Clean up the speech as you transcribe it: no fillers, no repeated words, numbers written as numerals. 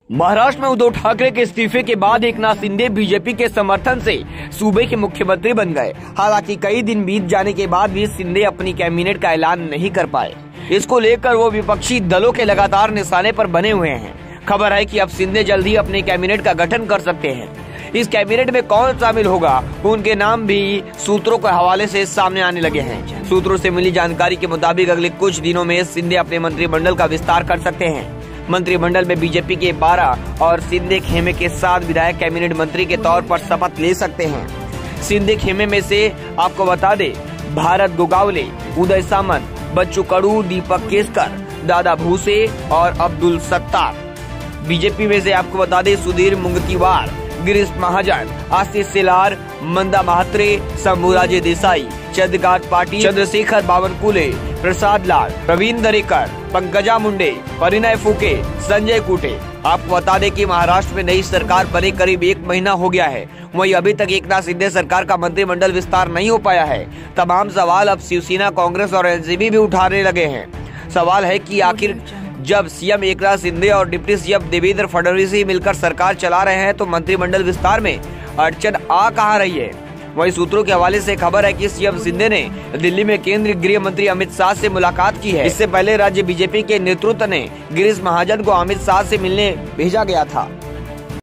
महाराष्ट्र में उद्धव ठाकरे के इस्तीफे के बाद एकनाथ शिंदे बीजेपी के समर्थन से सूबे के मुख्यमंत्री बन गए। हालांकि कई दिन बीत जाने के बाद भी शिंदे अपनी कैबिनेट का ऐलान नहीं कर पाए। इसको लेकर वो विपक्षी दलों के लगातार निशाने पर बने हुए हैं। खबर है कि अब शिंदे जल्द ही अपने कैबिनेट का गठन कर सकते हैं। इस कैबिनेट में कौन शामिल होगा, उनके नाम भी सूत्रों के हवाले से सामने आने लगे हैं। सूत्रों से मिली जानकारी के मुताबिक अगले कुछ दिनों में शिंदे अपने मंत्रिमंडल का विस्तार कर सकते हैं। मंत्रिमंडल में बीजेपी के 12 और शिंदे खेमे के 7 विधायक कैबिनेट मंत्री के तौर पर शपथ ले सकते हैं। शिंदे खेमे में से आपको बता दे, भारत गोगावले, उदय सामंत, बच्चू कडू, दीपक केसकर, दादा भूसे और अब्दुल सत्तार। बीजेपी में से आपको बता दे, सुधीर मुंगतीवार, गिरीश महाजन, आशीष सिलार, मंदा महात्रे, शंभुराजे देसाई, चंद्रकांत पाटिल, चंद्रशेखर बावनकुले, प्रसाद लाल, प्रवीण दरेकर, पंकजा मुंडे, परिणय फूके, संजय कुटे। आपको बता दें कि महाराष्ट्र में नई सरकार बने करीब 1 महीना हो गया है। वहीं अभी तक एकनाथ शिंदे सरकार का मंत्रिमंडल विस्तार नहीं हो पाया है। तमाम सवाल अब शिवसेना, कांग्रेस और एनसीपी भी उठाने लगे हैं। सवाल है कि आखिर जब सीएम एकनाथ शिंदे और डिप्टी सीएम देवेंद्र फडणवीस ही मिलकर सरकार चला रहे हैं तो मंत्रिमंडल विस्तार में अड़चन आ कहां रही है। वहीं सूत्रों के हवाले से खबर है कि सीएम शिंदे ने दिल्ली में केंद्रीय गृह मंत्री अमित शाह से मुलाकात की है। इससे पहले राज्य बीजेपी के नेतृत्व ने गिरीश महाजन को अमित शाह से मिलने भेजा गया था।